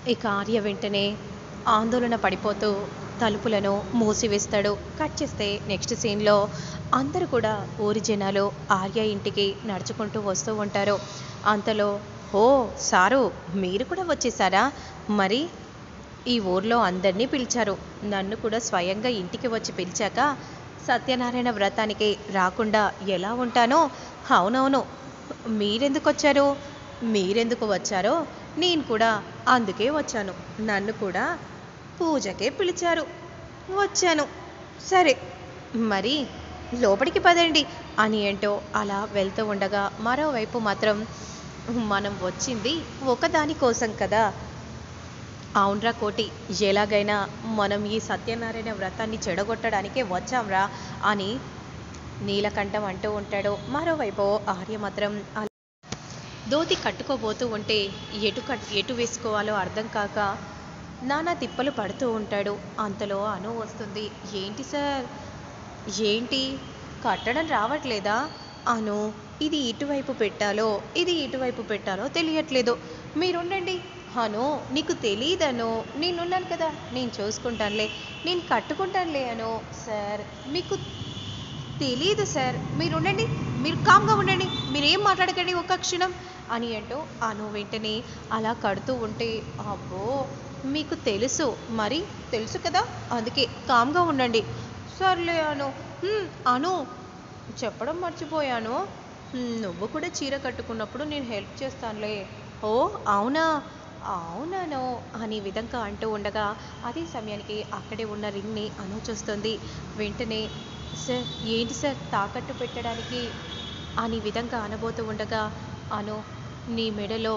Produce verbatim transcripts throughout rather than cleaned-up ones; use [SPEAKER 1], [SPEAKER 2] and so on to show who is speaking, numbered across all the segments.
[SPEAKER 1] ఇక ఆర్య వెంటనే ఆందోళన పడిపోతూ తలుపులను మూసివేస్తాడు. కట్ చేస్తే నెక్స్ట్ సీన్‌లో అందరూ కూడా ఊరి జనాలు ఆర్య ఇంటికి నడుచుకుంటూ వస్తూ ఉంటారు. అంతలో ఓహ్! సారు మీరు కూడా వచ్చేసారా? మరి ఈ ఊర్లో అందరినీ పిలిచారు. నన్ను కూడా స్వయంగా ఇంటికి వచ్చి పిలిచాక సత్యనారాయణ వ్రతానికి రాకుండా ఎలా ఉంటానో అవునవును. మీరెందుకొచ్చారు? మీరెందుకు వచ్చారో నేను కూడా అందుకే వచ్చాను. నన్ను కూడా పూజకే పిలిచారు. వచ్చాను. సరే మరి లోపలికి పదండి అని ఏంటో అలా వెళ్తూ ఉండగా మరోవైపు మాత్రం మనం వచ్చింది ఒకదాని కోసం కదా. అవునరా కోటి, ఎలాగైనా మనం ఈ సత్యనారాయణ వ్రతాన్ని చెడగొట్టడానికే వచ్చాంరా అని నీలకంఠం అంటూ ఉంటాడు. మరోవైపు ఆర్య మాత్రం అలా ధోతి కట్టుకోబోతూ ఉంటే ఎటు కట్ ఎటు వేసుకోవాలో అర్థం కాక నానా తిప్పలు పడుతూ ఉంటాడు. అంతలో అను వస్తుంది. ఏంటి సార్, ఏంటి కట్టడం రావట్లేదా? అను, ఇది ఇటువైపు పెట్టాలో ఇది ఇటువైపు పెట్టాలో తెలియట్లేదు. మీరుండండి అను, నీకు తెలీదను, నేనున్నాను కదా, నేను చూసుకుంటానులే, నేను కట్టుకుంటానులే అను. సార్ మీకు తెలీదు సార్, మీరుండండి, మీరు కామ్గా ఉండండి, మీరేం మాట్లాడకండి ఒక్క క్షణం అని అంటూ అను వెంటనే అలా కడుతూ ఉంటే అబ్బో మీకు తెలుసు, మరి తెలుసు కదా, అందుకే కామ్గా ఉండండి. సర్లే అను. "హ్మ్, అను చెప్పడం మర్చిపోయాను, హ్మ్, నువ్వు కూడా చీర కట్టుకున్నప్పుడు నేను హెల్ప్ చేస్తానులే." ఓ అవునా, అవునను అని విధంగా అంటూ ఉండగా అదే సమయానికి అక్కడే ఉన్న రింగ్ని అను చూస్తుంది. వెంటనే సార్ ఏంటి సార్ తాకట్టు పెట్టడానికి అని విధంగా అనబోతూ ఉండగా అను, నీ మెడలో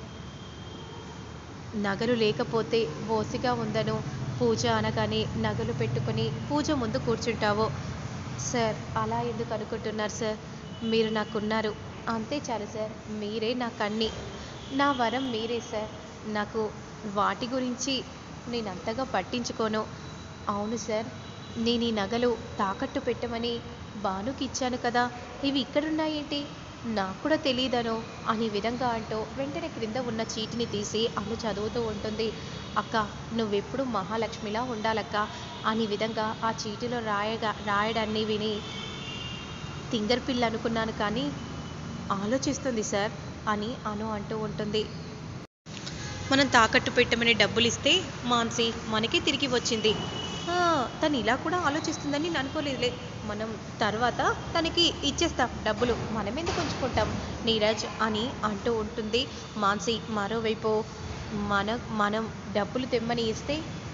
[SPEAKER 1] నగలు లేకపోతే బోసిగా ఉందను, పూజ అనగానే నగలు పెట్టుకొని పూజ ముందు కూర్చుంటావు. సార్ అలా ఎందుకు అనుకుంటున్నారు సార్, మీరు నాకున్నారు, అంతే చాలు సార్, మీరే నాకన్నీ, నా వరం మీరే సార్, నాకు వాటి గురించి నేను అంతగా పట్టించుకోను. అవును సార్, నేను ఈ నగలు తాకట్టు పెట్టమని భానుకి ఇచ్చాను కదా, ఇవి ఇక్కడున్నాయేంటి, నాకు కూడా తెలియదను అని విధంగా అంటూ వెంటనే క్రింద ఉన్న చీటిని తీసి అను చదువుతూ ఉంటుంది. అక్క నువ్వెప్పుడు మహాలక్ష్మిలా ఉండాలక్క అని విధంగా ఆ చీటిలో రాయగా రాయడాన్ని విని తింగర్ పిల్ల అనుకున్నాను కానీ ఆలోచిస్తుంది సార్ అని అను అంటూ ఉంటుంది. మనం తాకట్టు పెట్టమని డబ్బులు ఇస్తే మాన్సి మనకే తిరిగి వచ్చింది. ఆ, తను ఇలా కూడా ఆలోచిస్తుందని నేను అనుకోలేదులే, మనం తర్వాత తనకి ఇచ్చేస్తాం డబ్బులు, మనం ఎందుకు ఉంచుకుంటాం నీరజ్ అని అంటూ ఉంటుంది మాన్సి. మరోవైపు మన మనం డబ్బులు తెమ్మని ఇస్తే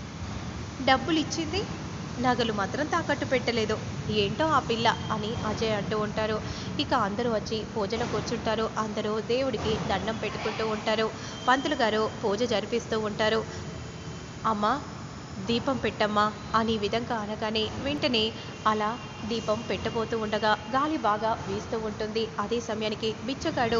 [SPEAKER 1] డబ్బులు ఇచ్చింది, నగలు మాత్రం తాకట్టు పెట్టలేదు, ఏంటో ఆ పిల్ల అని అజయ్ అంటూ ఉంటారు. ఇక అందరూ వచ్చి పూజలో కూర్చుంటారు. అందరూ దేవుడికి దండం పెట్టుకుంటూ ఉంటారు. పంతులు గారు పూజ జరిపిస్తూ ఉంటారు. అమ్మా దీపం పెట్టమ్మా అని విధంగా అనగానే వెంటనే అలా దీపం పెట్టబోతూ ఉండగా గాలి బాగా వీస్తూ ఉంటుంది. అదే సమయానికి బిచ్చగాడు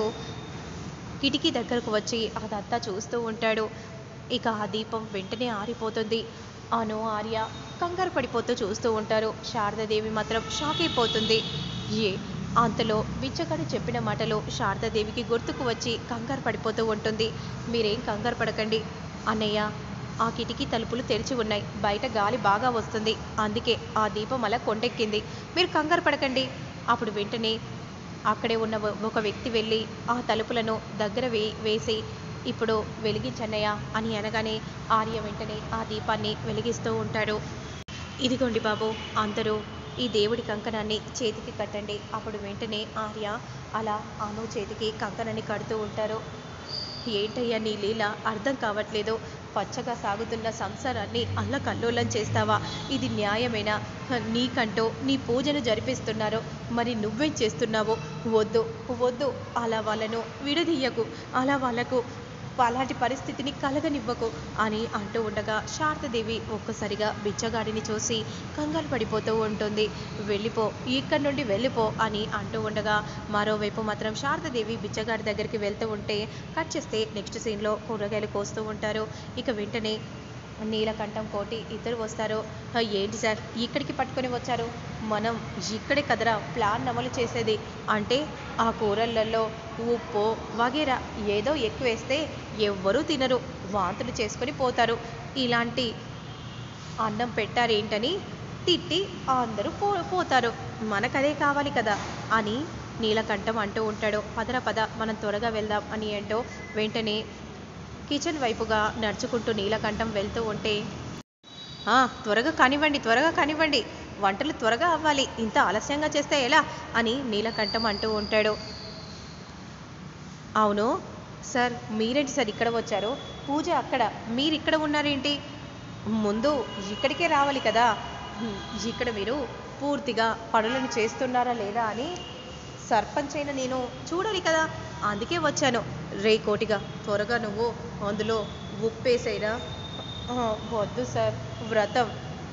[SPEAKER 1] కిటికీ దగ్గరకు వచ్చి అదంతా చూస్తూ ఉంటాడు. ఇక ఆ దీపం వెంటనే ఆరిపోతుంది. అను ఆర్య కంగారు పడిపోతూ చూస్తూ ఉంటారు. శారదాదేవి మాత్రం షాక్ అయిపోతుంది. ఏ అంతలో బిచ్చగాడు చెప్పిన మాటలు శారదాదేవికి గుర్తుకు వచ్చి కంగారు పడిపోతూ ఉంటుంది. మీరేం కంగారు పడకండి అన్నయ్య, ఆ కిటికీ తలుపులు తెరిచి ఉన్నాయి, బయట గాలి బాగా వస్తుంది, అందుకే ఆ దీపం అలా కొండెక్కింది, మీరు కంగారు పడకండి. అప్పుడు వెంటనే అక్కడే ఉన్న ఒక వ్యక్తి వెళ్ళి ఆ తలుపులను దగ్గర వే వేసి ఇప్పుడు వెలిగించన్నయ్య అని అనగానే ఆర్య వెంటనే ఆ దీపాన్ని వెలిగిస్తూ ఉంటాడు. ఇదిగోండి బాబు, అందరూ ఈ దేవుడి కంకణాన్ని చేతికి కట్టండి. అప్పుడు వెంటనే ఆర్య అలా అను చేతికి కంకణాన్ని కడుతూ ఉంటారు. ఏంటయ్యా నీ లీల అర్థం కావట్లేదు, పచ్చగా సాగుతున్న సంసారాన్ని అల్లకల్లోలం చేస్తావా, ఇది న్యాయమేనా, నీకంటూ నీ పూజను జరిపిస్తున్నారు, మరి నువ్వేం చేస్తున్నావు, వద్దు వద్దు, అలా వాళ్ళను విడదీయకు, అలా వాళ్ళకు అలాంటి పరిస్థితిని కలగనివ్వకు అని అంటూ ఉండగా శారదాదేవి ఒక్కసారిగా బిచ్చగాడిని చూసి కంగారు పడిపోతూ ఉంటుంది. వెళ్ళిపో, ఇక్కడి నుండి వెళ్ళిపో అని అంటూ ఉండగా మరోవైపు మాత్రం శారదాదేవి బిచ్చగాడి దగ్గరికి వెళ్తూ ఉంటే కట్ చేస్తే నెక్స్ట్ సీన్లో కూరగాయలు కోస్తూ ఉంటారు. ఇక వెంటనే నీలకంఠం కోటి ఇద్దరు వస్తారు. "ఆ, ఏంటి సార్ ఇక్కడికి పట్టుకొని వచ్చారు? మనం ఇక్కడే కదరా ప్లాన్ అమలు చేసేది. అంటే ఆ కూరలలో ఉప్పు వగేరా ఏదో ఎక్కువేస్తే ఎవ్వరూ తినరు, వాంతులు చేసుకొని పోతారు. ఇలాంటి అన్నం పెట్టారేంటని తిట్టి అందరూ పో పోతారు. మనకదే కావాలి కదా" అని నీలకంఠం అంటూ ఉంటాడు. "పదరా పద మనం త్వరగా వెళ్దాం" అని అంటూ వెంటనే కిచెన్ వైపుగా నడుచుకుంటూ నీలకంఠం వెళ్తూ ఉంటే, "ఆ, త్వరగా కానివ్వండి త్వరగా కానివ్వండి, వంటలు త్వరగా అవ్వాలి, ఇంత ఆలస్యంగా చేస్తే ఎలా" అని నీలకంఠం అంటూ ఉంటాడు. "అవును సార్, మీరేంటి సార్ ఇక్కడ వచ్చారు? పూజ అక్కడ, మీరు ఇక్కడ ఉన్నారేంటి? ముందు ఇక్కడికే రావాలి కదా. హ్మ్, ఇక్కడ మీరు పూర్తిగా పనులను చేస్తున్నారా లేదా అని సర్పంచ్ అయిన నేను చూడాలి కదా, అందుకే వచ్చాను. రే కోటిగా త్వరగా నువ్వు అందులో ఉప్పేసేయరా." "ఆ, వద్దు సార్, వ్రతం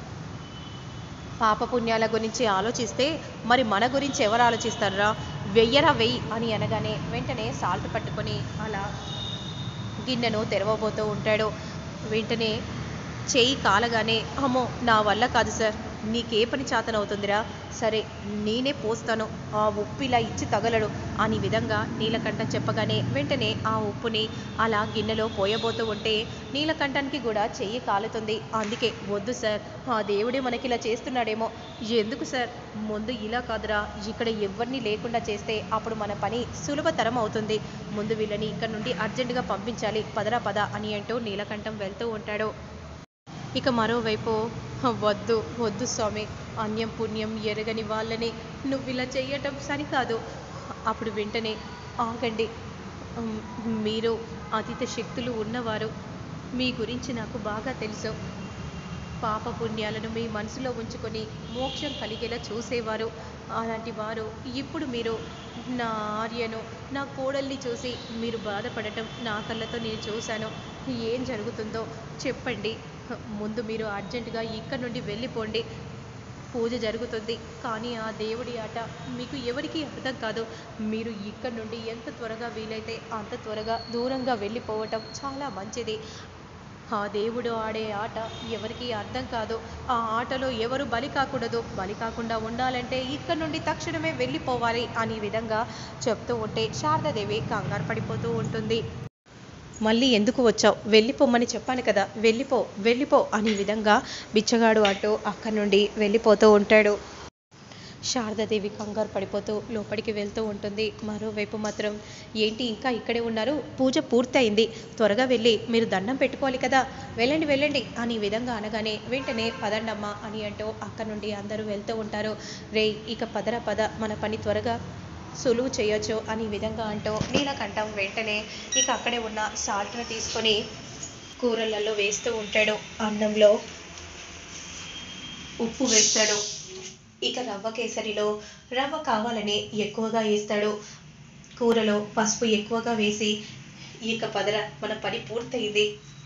[SPEAKER 1] పాపపుణ్యాల గురించి ఆలోచిస్తే మరి మన గురించి ఎవరు ఆలోచిస్తారా? వెయ్యరా వెయ్యి" అని అనగానే వెంటనే సాల్ట్ పట్టుకొని అలా గిన్నెను తెరవబోతూ ఉంటాడు. వెంటనే చెయ్యి కాలగానే, "అమ్మో నా వల్ల కాదు సార్, నీకే పని చేతనవుతుందిరా, సరే నేనే పోస్తాను, ఆ ఉప్పు ఇలా ఇచ్చి తగలడు" అని విధంగా నీలకంఠం చెప్పగానే వెంటనే ఆ ఉప్పుని అలా గిన్నెలో పోయబోతూ ఉంటే నీలకంఠానికి కూడా చెయ్యి కాలుతుంది. అందుకే, "వద్దు సార్, ఆ దేవుడే మనకి ఇలా చేస్తున్నాడేమో." "ఎందుకు సార్, ముందు ఇలా కాదురా, ఇక్కడ ఎవరిని లేకుండా చేస్తే అప్పుడు మన పని సులభతరం అవుతుంది. ముందు వీళ్ళని ఇక్కడ నుండి అర్జెంటుగా పంపించాలి, పదరా పద" అని అంటూ నీలకంఠం వెళ్తూ ఉంటాడు. ఇక మరోవైపు, "వద్దు వద్దు స్వామి, అన్యం పుణ్యం ఎరగని వాళ్ళని నువ్విలా చెయ్యటం సరికాదు." అప్పుడు వెంటనే, "ఆగండి, ఉమ్, మీరు అతీత శక్తులు ఉన్నవారు, మీ గురించి నాకు బాగా తెలుసు. పాపపుణ్యాలను మీ మనసులో ఉంచుకొని మోక్షం కలిగేలా చూసేవారు. అలాంటి వారు ఇప్పుడు మీరు నా ఆర్యను, నా కోడల్ని చూసి మీరు బాధపడటం నా కళ్ళతో నేను చూశాను. ఏం జరుగుతుందో చెప్పండి. ముందు మీరు అర్జెంటుగా ఇక్కడి నుండి వెళ్ళిపోండి. పూజ జరుగుతుంది, కానీ ఆ దేవుడి ఆట మీకు ఎవరికీ అర్థం కాదు. మీరు ఇక్కడి నుండి ఎంత త్వరగా వీలైతే అంత త్వరగా దూరంగా వెళ్ళిపోవటం చాలా మంచిది. ఆ దేవుడు ఆడే ఆట ఎవరికీ అర్థం కాదు. ఆ ఆటలో ఎవరు బలి కాకూడదు. బలి కాకుండా ఉండాలంటే ఇక్కడి నుండి తక్షణమే వెళ్ళిపోవాలి" అని విధంగా చెప్తూ ఉంటే శారదాదేవి కంగారు పడిపోతూ ఉంటుంది. "మళ్ళీ ఎందుకు వచ్చావు? వెళ్ళిపోమ్మని చెప్పాను కదా, వెళ్ళిపో వెళ్ళిపో" అని విధంగా బిచ్చగాడు అంటూ అక్కడి నుండి వెళ్ళిపోతూ ఉంటాడు. శారదాదేవి కంగారు పడిపోతూ లోపలికి వెళ్తూ ఉంటుంది. మరోవైపు మాత్రం, "ఏంటి ఇంకా ఇక్కడే ఉన్నారు? పూజ పూర్తయింది, త్వరగా వెళ్ళి మీరు దండం పెట్టుకోవాలి కదా, వెళ్ళండి వెళ్ళండి" అని విధంగా అనగానే వెంటనే, "పదండమ్మా" అని అంటూ అక్కడి నుండి అందరూ వెళ్తూ ఉంటారు. "రే ఇక పదరా పద, మన పని త్వరగా సులువు చేయొచ్చు" అని విధంగా అంటూ నీలకంఠం వెంటనే ఇక అక్కడే ఉన్న సాల్ట్ని తీసుకొని కూరలలో వేస్తూ ఉంటాడు. అన్నంలో ఉప్పు వేస్తాడు. ఇక రవ్వ కేసరిలో రవ్వ కావాలని ఎక్కువగా వేస్తాడు. కూరలో పసుపు ఎక్కువగా వేసి, "ఇక పదర మన పని పూర్తయింది,